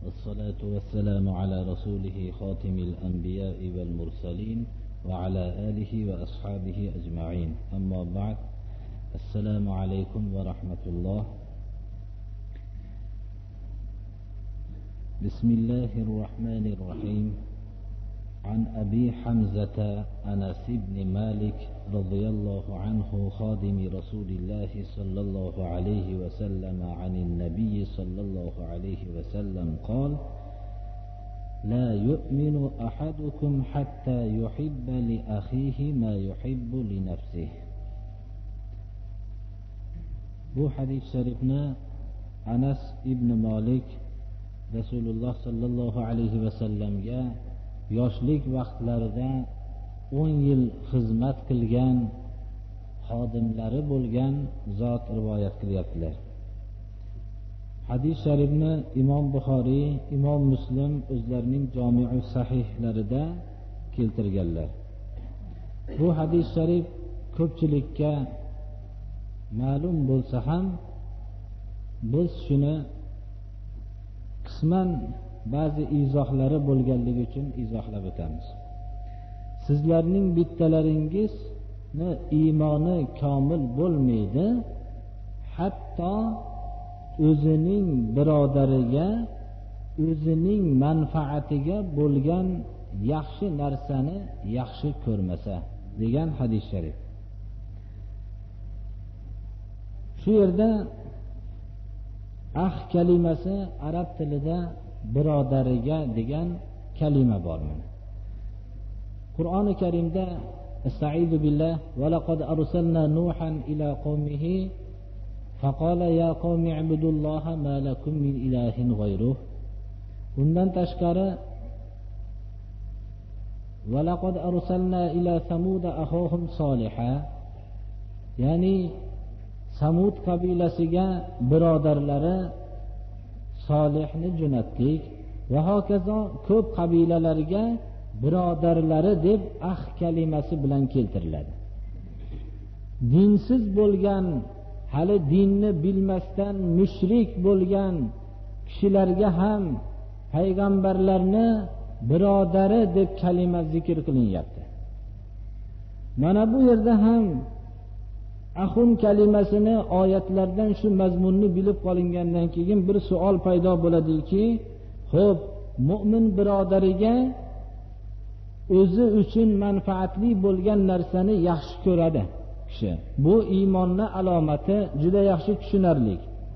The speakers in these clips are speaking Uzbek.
والصلاة والسلام على رسوله خاتم الأنبياء والمرسلين وعلى آله وأصحابه أجمعين. أما بعد، السلام عليكم ورحمة الله. بسم الله الرحمن الرحيم. عن أبي حمزة أنس بن مالك رضي الله عنه خادم رسول الله صلى الله عليه وسلم عن النبي صلى الله عليه وسلم قال: لا يؤمن أحدكم حتى يحب لأخيه ما يحب لنفسه. Bu hadis şerifni Anas ibn Malik Rasululloh sallallohu alayhi va sallamga yoshlik vaqtlarida 10 yil xizmat qilgan xodimlari bo'lgan zot rivoyat qilyaptilar. Hadis sharifni Imom Buxoriy, Imom Muslim o'zlarining Jami'u sahihlarida keltirganlar. Bu hadis sharif ko'pchilikka ma'lum bo'lsa ham biz shuni qisman ba'zi izohlari bo'lganligi uchun izohlab o'tamiz. Sizlarning bittalaringizni iymoni komil bo'lmaydi, hatto o'zining birodariga, o'zining manfaatiga bo'lgan yaxshi narsani yaxshi ko'rmasa degan hadis sharif. Shu yerda ax kalimasi arab tilida birodariga degan kalima bor. Qur'oni Karimda Estaizu billah va laqad arsalna Nuhan ila qaumihi faqala ya qaumi ibudulloha ma lakum min ilahin g'ayruh. Undan tashqari va laqad arsalna ila Samud akhahum Solihah, ya'ni Samud qabilasiga birodarlari Solihni jo'natdik va hokazo ko'p qabilalarga birodarlari deb ax kalimasi bilan keltiriladi. Dinsiz bo'lgan, hali dinni bilmasdan mushrik bo'lgan kishilarga ham payg'ambarlarni birodari deb kalima zikr qilinyapti. Mana bu yerda ham axun kalimasini oyatlardan shu mazmunni bilib qolingandan keyin bir savol paydo bo'ladiki, xo'p, mu'min birodariga o'zi uchun manfaatli bo'lgan narsani yaxshi ko'radi kishi. Bu iymonning alomati, juda yaxshi tushunarli.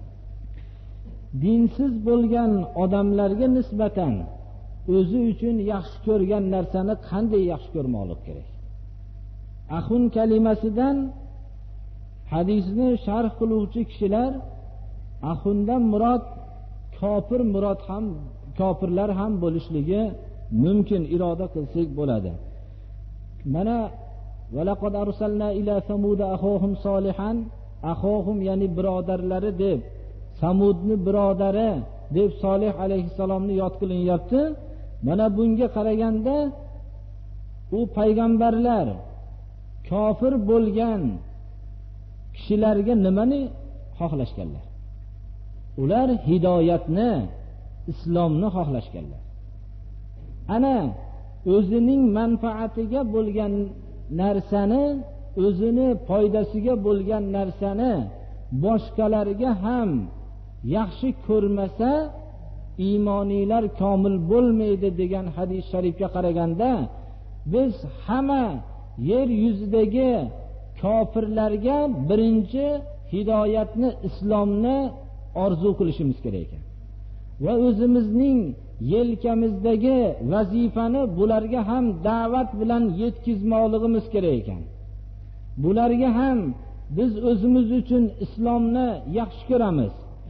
Dinsiz bo'lgan odamlarga nisbatan o'zi uchun yaxshi ko'rgan narsani qanday yaxshi ko'rmoqlik kerak? Axun kalimasidan hadisni sharh qiluvchi kishilar axundan murod kofir, murod ham kofirlar ham bo'lishligi mumkin, iroda qilsak bo'ladi. Mana va laqad arsalna ila samud akhahum solihan, akhahum ya'ni birodarlari deb, Samudni birodari deb Solih alayhisalomni yod qilinyapti. Mana bunga qaraganda u payg'ambarlar kofir bo'lgan kishilarga nimani xohlashganlar? Ular hidoyatni, islomni xohlashganlar. Ana o'zining manfaatiga bo'lgan narsani, o'zini foydasiga bo'lgan narsani boshqalarga ham yaxshi ko'rmasa iymoniylar komil bo'lmaydi degan hadis sharifga qaraganda biz hamma yer yuzidagi kofirlarga birinchi hidoyatni, islomni orzu qilishimiz kerak ekan. Va o'zimizning yelkamizdagi vazifani bularga ham da'vat bilan yetkazmoqligimiz kerak ekan. Bularga ham biz o'zimiz uchun islomni yaxshi ko'ramiz.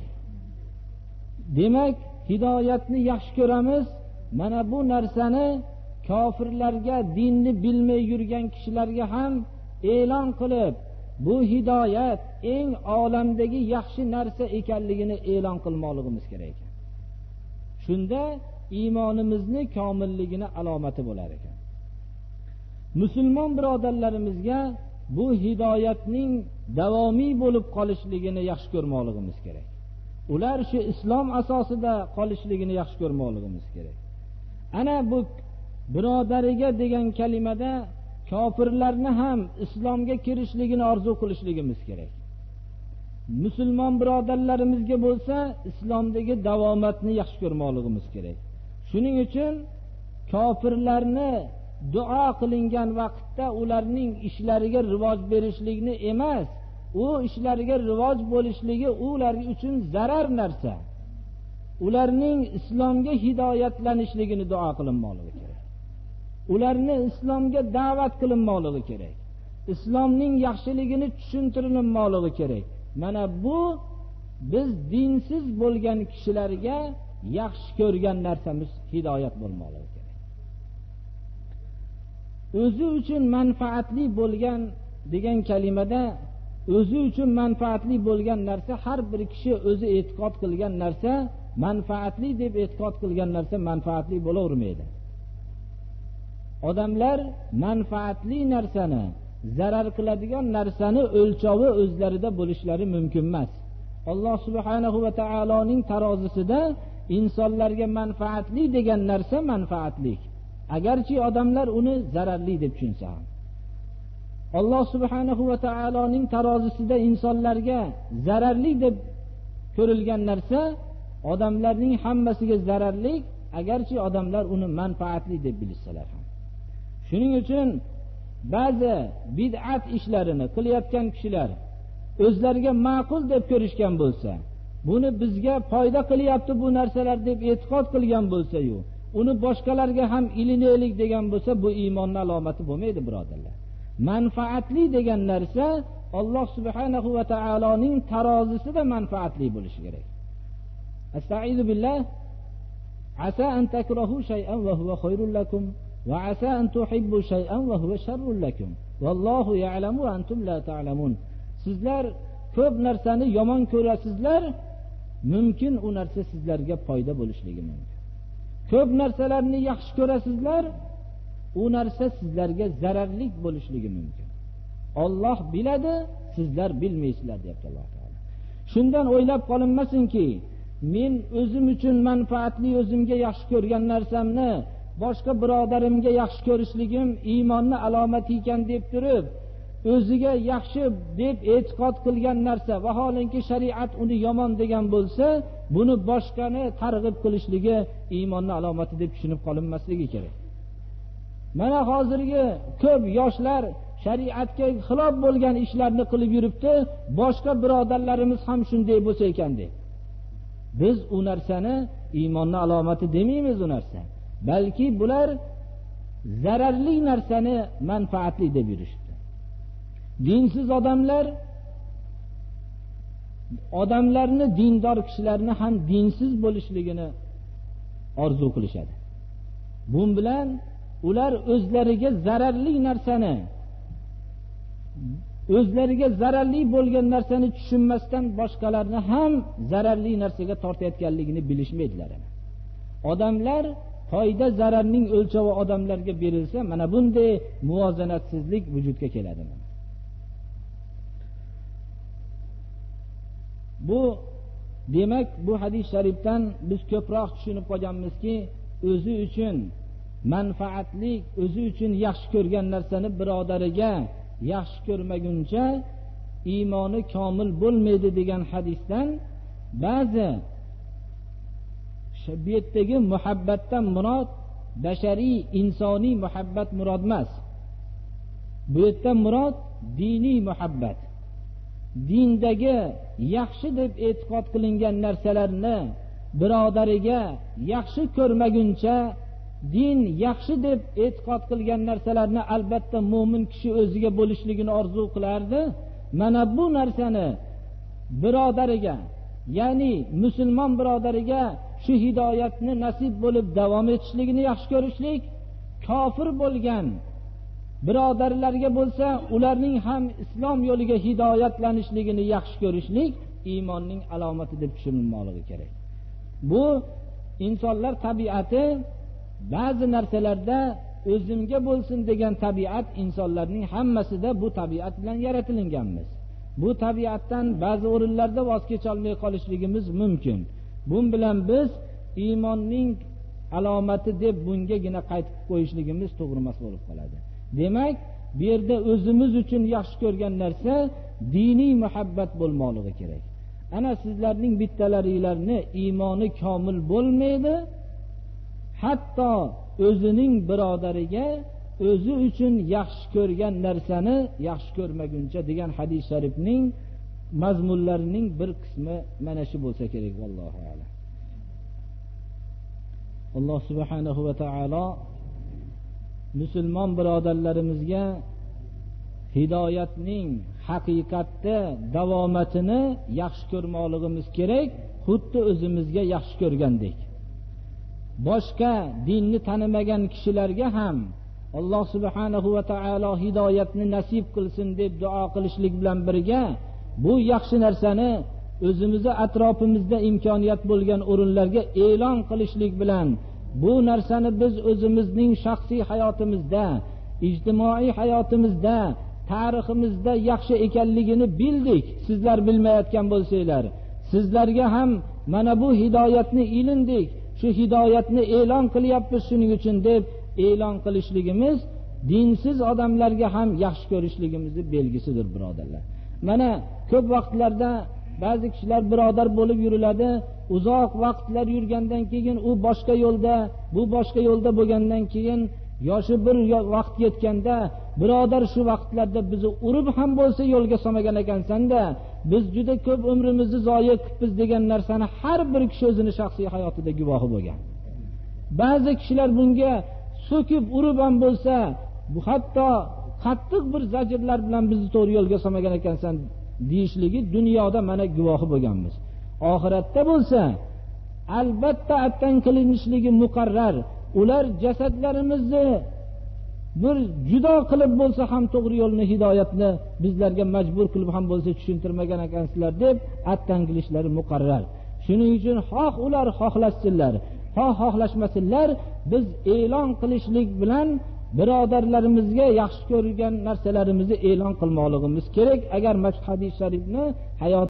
Demak, hidoyatni yaxshi ko'ramiz. Mana bu narsani kofirlarga, dinni bilmay yurgan kishilarga ham e'lon qilib, bu hidoyat eng olamdagi yaxshi narsa ekanligini e'lon qilmoqligimiz kerak ekan. Shunda iymonimizni komilligini alomati bo'lar ekan. Musulmon birodarlarimizga bu hidoyatning davomiy bo'lib qolishligini yaxshi ko'rmoqligimiz kerak. ular shu islom asosida qolishligini yaxshi ko'rmoqligimiz kerak. Ana bu birodariga degan kalimada kofirlarni ham islomga kirishligini orzu qilishligimiz kerak. Musulmon birodarlarimizga bo'lsa islomdagi davomatni yaxshi ko'rmoqligimiz kerak. Shuning uchun kofirlarni duo qilingan vaqtda ularning ishlariga rivoj berishlikni emas, u ishlariga rivoj bo'lishligi ular uchun zarar narsa. Ularning islomga hidoyatlanishligini duo qilinmoqligi kerak. Ularni islomga da'vat qilinmoqligi kerak. Islomning yaxshiligini tushuntirilmoqligi kerak. Mana bu biz dinsiz bo'lgan kishilarga yaxshi ko'rgan narsamiz hidoyat bo'lmoqligi kerak. O'zi uchun manfaatli bo'lgan degan kalimada o'zi uchun manfaatli bo'lgan narsa, har bir kishi o'zi e'tiqod qilgan narsa manfaatli deb e'tiqod qilgan narsa manfaatli bo'lavermaydi. Odamlar manfaatli narsani, zarar qiladigan narsani o'lchovi o'zlarida bo'lishlari mumkin emas. Alloh subhanahu va taoloning tarozisida insonlarga manfaatli degan narsa manfaatli, agarchi odamlar uni zararli deb tushunsa ham. Alloh subhanahu va taoloning tarozisida insonlarga zararli deb ko'rilgan narsa odamlarning hammasiga zararli, agarchi odamlar uni manfaatli deb bilsalar ham. Shuning uchun ba'zi bid'at ishlarini qilayotgan kishilar o'zlariga ma'qul deb ko'rishgan bo'lsa, buni bizga foyda qilyapti bu narsalar deb e'tiqod qilgan bo'lsa-yu, uni boshqalarga ham ilinaylik degan bo'lsa, bu iymonning alomati bo'lmaydi, birodarlar. Manfaatli degan narsa Alloh subhanahu va taoloning tarozisida manfaatli bo'lishi kerak. Astaizu billah. Asa an takrahu shay'an wa huwa khairul lakum va asa an tuhibbu shay'an wa huwa sharrul lakum. Vallohu ya'lamu wa antum la ta'lamun. Sizlar ko'p narsani yomon ko'rasizlar, mumkin u narsa sizlarga foyda bo'lishligi mumkin. Ko'p narsalarni yaxshi ko'rasizlar, u narsa sizlarga zararli bo'lishligi mumkin. Alloh biladi, sizlar bilmaysizlar deyapti Alloh taolo. Shundan o'ylab qolinmasinki, men o'zim uchun manfaatli, o'zimga yaxshi ko'rgan narsamni boshqa birodarimga yaxshi ko'rishligim iymonning alomati ekan deb turib, o'ziga yaxshi deb e'tiqod qilgan narsa, vaholanki shariat uni yomon degan bo'lsa, buni boshqani targ'ib qilishligi iymonning alomati deb tushunib qolinmasligi kerak. Mana hozirgi ko'p yoshlar shariatga xilof bo'lgan ishlarni qilib yuribdi, boshqa birodarlarimiz ham shunday bo'lsa ekan deb. Biz u narsani iymonning alomati demaymiz u narsa. Balki bular zararli narsani manfaatli deb yurishdi. Dinsiz odamlarni dindor kishilarni ham dinsiz bo'lishligini orzu qilishadi. Bu bilan ular o'zlariga zararli narsani, o'zlariga zararli bo'lgan narsani tushunmasdan boshqalarni ham zararli narsaga tortayotganligini bilishmaydilar. Odamlar foyda zararning o'lchovi odamlarga berilsa, mana bunday muvozanatsizlik vujudga keladi. Bu demak, bu hadis sharifdan biz ko'proq tushunib qolganmizki, o'zi uchun manfaatli, o'zi uchun yaxshi ko'rgan narsani birodariga yaxshi ko'rmaguncha iymoni komil bo'lmaydi degan hadisdan ba'zi bu yerdagi muhabbatdan murod bashariy, insoniy muhabbat murod emas. Bu yerdan murod diniy muhabbat. Dindagi yaxshi deb e'tiqod qilingan narsalarni birodariga yaxshi ko'rmaguncha, din yaxshi deb e'tiqod qilgan narsalarni albatta mo'min kishi o'ziga bo'lishligini orzu qilardi. Mana bu narsani birodariga, ya'ni musulmon birodariga shu hidoyatni nasib bo'lib davom etishligini yaxshi ko'rishlik, kofir bo'lgan birodarlarga bo'lsa ularning ham islom yo'liga hidoyatlanishligini yaxshi ko'rishlik iymonning alomati deb tushunilmoqligi kerak. Bu insonlar tabiati, ba'zi narsalarda o'zimga bo'lsin degan tabiat insonlarning hammasida bu tabiat bilan yaratilganmiz. Bu tabiatdan ba'zi o'rinlarda voz kecholmay qolishligimiz mumkin. Bu bilan biz iymonning alomati deb bungagina qaytib qo'yishligimiz to'g'ri emas bo'lib qoladi. Demak, bu yerda o'zimiz uchun yaxshi ko'rgan narsa diniy muhabbat bo'lmoqligi kerak. Ana sizlarning bittalaringlarni iymoni komil bo'lmaydi, hatto o'zining birodariga o'zi uchun yaxshi ko'rgan narsani yaxshi ko'rmaguncha degan hadis sharifning mazmunlarining bir qismi mana shu bo'lsa kerak. Vallohu a'lam. Alloh subhanahu va taolo musulmon birodarlarimizga hidoyatning haqiqatda davomatini yaxshi ko'rmoqligimiz kerak, xuddi o'zimizga yaxshi ko'rgandek. Boshqa dinni tanimagan kishilarga ham Alloh subhanahu va taolo hidoyatni nasib qilsin deb duo qilishlik bilan birga bu yaxshi narsani o'zimizni atrofimizda imkoniyat bo'lgan o'rinlarga e'lon qilishlik bilan bu narsani biz o'zimizning shaxsiy hayotimizda, ijtimoiy hayotimizda, tariximizda yaxshi ekanligini bildik. Sizlar bilmayotgan bo'lsanglar, sizlarga ham mana bu hidoyatni ilindik, shu hidoyatni e'lon qilyapmiz shuning uchun deb e'lon qilishligimiz dinsiz odamlarga ham yaxshi ko'rishligimizning belgisidir, birodarlar. Mana ko'p vaqtlarda ba'zi kishilar birodar bo'lib yuriladi, uzoq vaqtlar yurgandan keyin u boshqa yo'lda, bu boshqa yo'lda bo'lgandan keyin yoshi bir vaqt yetganda, birodar shu vaqtlarda bizni urib ham bo'lsa yo'lga solmagan ekansan-da, biz juda ko'p umrimizni zoya qilibmiz degan narsani har bir kishi o'zini shaxsiy hayotida guvohi bo'lgan. Ba'zi kishilar bunga so'kib urib ham bo'lsa, bu hatto qattiq bir zajrlar bilan bizni to'g'ri yo'lga solmagan ekansan deyishligi dunyoda mana guvohi bo'lganmiz. Oxiratda bo'lsa albatta attan qilinishligi muqarrar. Ular jasadlarimizni bir judo qilib bo'lsa ham to'g'ri yo'lni, hidoyatni bizlarga majbur qilib ham bo'lsa tushuntirmagan ekansizlar deb attan qilishlari muqarrar. Shuning uchun xoh ular xohlashsinlar, xoh xohlashmasinlar, biz e'lon qilishlik bilan birodarlarimizga yaxshi ko'rgan narsalarimizni e'lon qilmoqligimiz kerak. Agar hadis sharifni hayot